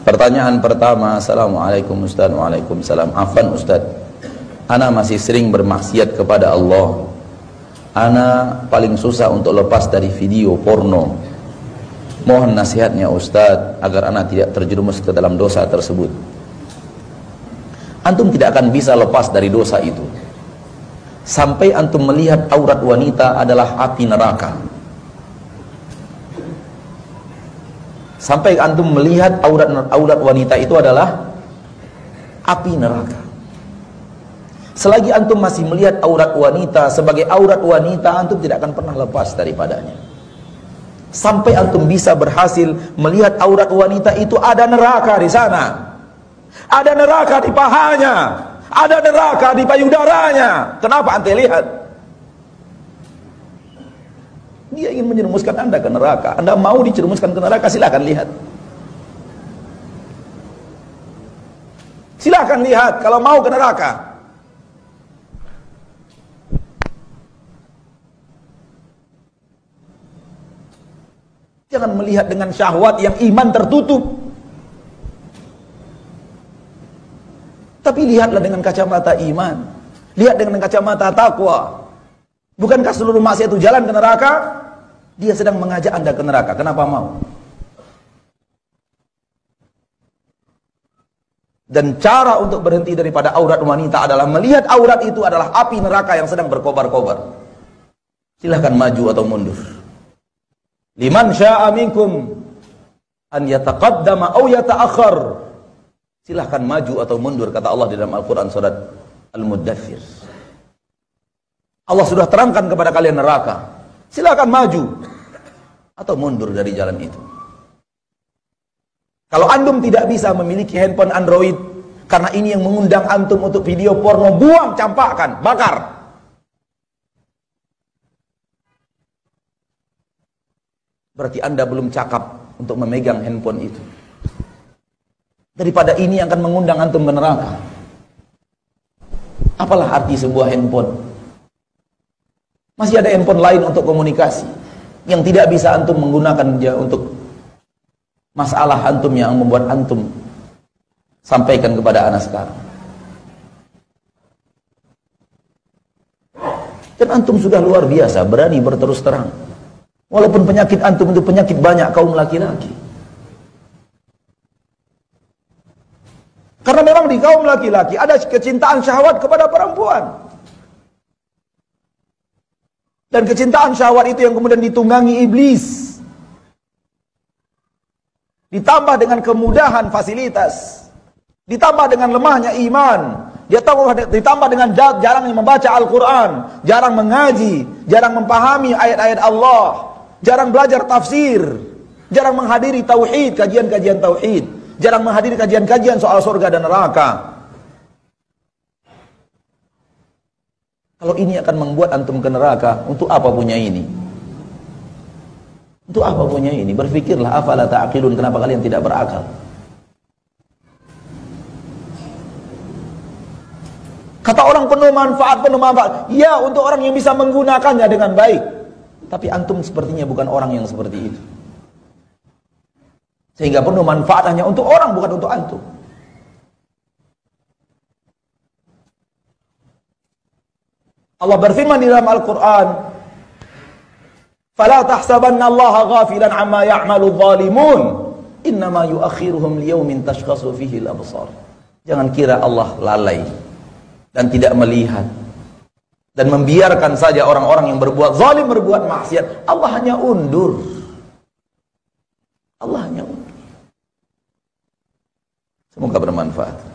Pertanyaan pertama, Assalamualaikum Ustaz. Waalaikumsalam. Afwan Ustaz, ana masih sering bermaksiat kepada Allah. Ana paling susah untuk lepas dari video porno. Mohon nasihatnya Ustaz agar ana tidak terjerumus ke dalam dosa tersebut. Antum tidak akan bisa lepas dari dosa itu sampai antum melihat aurat wanita adalah api neraka. Sampai antum melihat aurat wanita itu adalah api neraka. Selagi antum masih melihat aurat wanita sebagai aurat wanita, antum tidak akan pernah lepas daripadanya. Sampai antum bisa berhasil melihat aurat wanita itu ada neraka di sana. Ada neraka di pahanya, ada neraka di payudaranya. Kenapa ente lihat? Dia ingin menjerumuskan anda ke neraka. Anda mau dijerumuskan ke neraka, silakan lihat. Silakan lihat kalau mau ke neraka. Jangan melihat dengan syahwat yang iman tertutup. Tapi lihatlah dengan kacamata iman. Lihat dengan kacamata takwa. Bukankah seluruh maksiat itu jalan ke neraka? Dia sedang mengajak anda ke neraka. Kenapa mau? Dan cara untuk berhenti daripada aurat wanita adalah melihat aurat itu adalah api neraka yang sedang berkobar-kobar. Silahkan maju atau mundur. Liman sya'a minkum an yataqaddama aw yata'akhir. Silahkan maju atau mundur, kata Allah di dalam Al-Quran surat Al-Muddathir. Allah sudah terangkan kepada kalian neraka. Silahkan maju atau mundur dari jalan itu. Kalau antum tidak bisa memiliki handphone Android, karena ini yang mengundang antum untuk video porno, buang, campakkan, bakar. Berarti anda belum cakap untuk memegang handphone itu. Daripada ini yang akan mengundang antum ke neraka. Apalah arti sebuah handphone? Masih ada handphone lain untuk komunikasi yang tidak bisa antum menggunakan dia untuk masalah antum yang membuat antum sampaikan kepada anak sekarang. Dan antum sudah luar biasa berani berterus terang. Walaupun penyakit antum itu penyakit banyak kaum laki-laki. Karena memang di kaum laki-laki ada kecintaan syahwat kepada perempuan. Dan kecintaan syahwat itu yang kemudian ditunggangi iblis. Ditambah dengan kemudahan fasilitas. Ditambah dengan lemahnya iman. Ditambah dengan jarang membaca Al-Quran. Jarang mengaji. Jarang memahami ayat-ayat Allah. Jarang belajar tafsir. Jarang menghadiri tauhid, kajian-kajian tauhid. Jarang menghadiri kajian-kajian soal surga dan neraka. Kalau ini akan membuat antum ke neraka, untuk apa punya ini? Untuk apa punya ini? Berfikirlah, afala ta'qilun, kenapa kalian tidak berakal? Kata orang penuh manfaat. Ya, untuk orang yang bisa menggunakannya dengan baik. Tapi antum sepertinya bukan orang yang seperti itu. Sehingga penuh manfaat hanya untuk orang, bukan untuk antum. Allah berfirman di dalam Al-Quran, "Fala tahsabanna Allah ghafilan amma ya'malu dhalimun, innama yuakhiruhum liyaumin tashkhasu fihi al-absar." Jangan kira Allah lalai dan tidak melihat dan membiarkan saja orang-orang yang berbuat zalim, berbuat maksiat. Allah hanya undur. Allah hanya undur. Semoga bermanfaat.